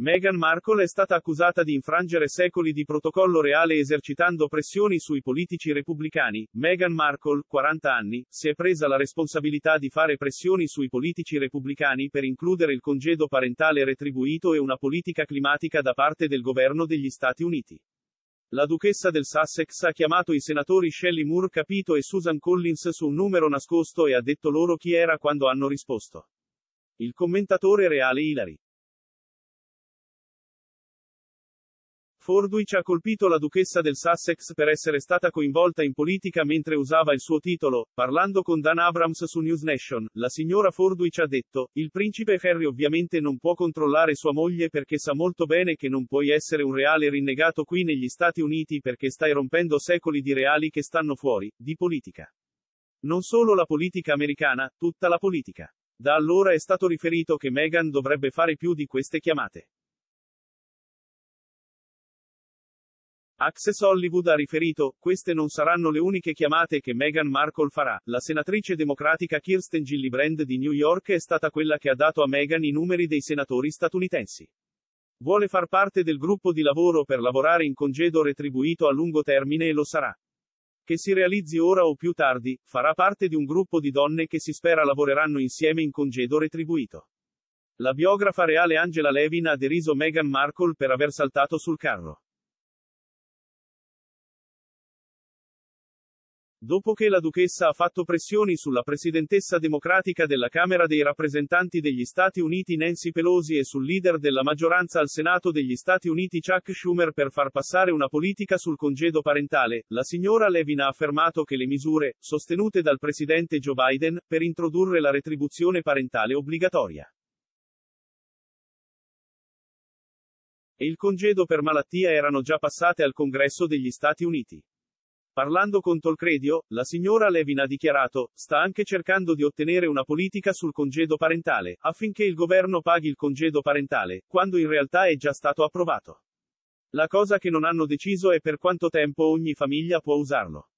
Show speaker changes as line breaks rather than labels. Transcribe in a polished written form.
Meghan Markle è stata accusata di infrangere secoli di protocollo reale esercitando pressioni sui politici repubblicani. Meghan Markle, 40 anni, si è presa la responsabilità di fare pressioni sui politici repubblicani per includere il congedo parentale retribuito e una politica climatica da parte del governo degli Stati Uniti. La duchessa del Sussex ha chiamato i senatori Shelley Moore Capito e Susan Collins su un numero nascosto e ha detto loro chi era quando hanno risposto. Il commentatore reale Hillary Fordwich ha colpito la duchessa del Sussex per essere stata coinvolta in politica mentre usava il suo titolo. Parlando con Dan Abrams su News Nation, la signora Fordwich ha detto: il principe Harry ovviamente non può controllare sua moglie perché sa molto bene che non puoi essere un reale rinnegato qui negli Stati Uniti perché stai rompendo secoli di reali che stanno fuori, di politica. Non solo la politica americana, tutta la politica. Da allora è stato riferito che Meghan dovrebbe fare più di queste chiamate. Access Hollywood ha riferito: queste non saranno le uniche chiamate che Meghan Markle farà. La senatrice democratica Kirsten Gillibrand di New York è stata quella che ha dato a Meghan i numeri dei senatori statunitensi. Vuole far parte del gruppo di lavoro per lavorare in congedo retribuito a lungo termine e lo sarà. Che si realizzi ora o più tardi, farà parte di un gruppo di donne che si spera lavoreranno insieme in congedo retribuito. La biografa reale Angela Levin ha deriso Meghan Markle per aver saltato sul carro. Dopo che la duchessa ha fatto pressioni sulla presidentessa democratica della Camera dei rappresentanti degli Stati Uniti Nancy Pelosi e sul leader della maggioranza al Senato degli Stati Uniti Chuck Schumer per far passare una politica sul congedo parentale, la signora Levin ha affermato che le misure, sostenute dal presidente Joe Biden, per introdurre la retribuzione parentale obbligatoria e il congedo per malattia erano già passate al Congresso degli Stati Uniti. Parlando con Talk Radio, la signora Levin ha dichiarato: sta anche cercando di ottenere una politica sul congedo parentale, affinché il governo paghi il congedo parentale, quando in realtà è già stato approvato. La cosa che non hanno deciso è per quanto tempo ogni famiglia può usarlo.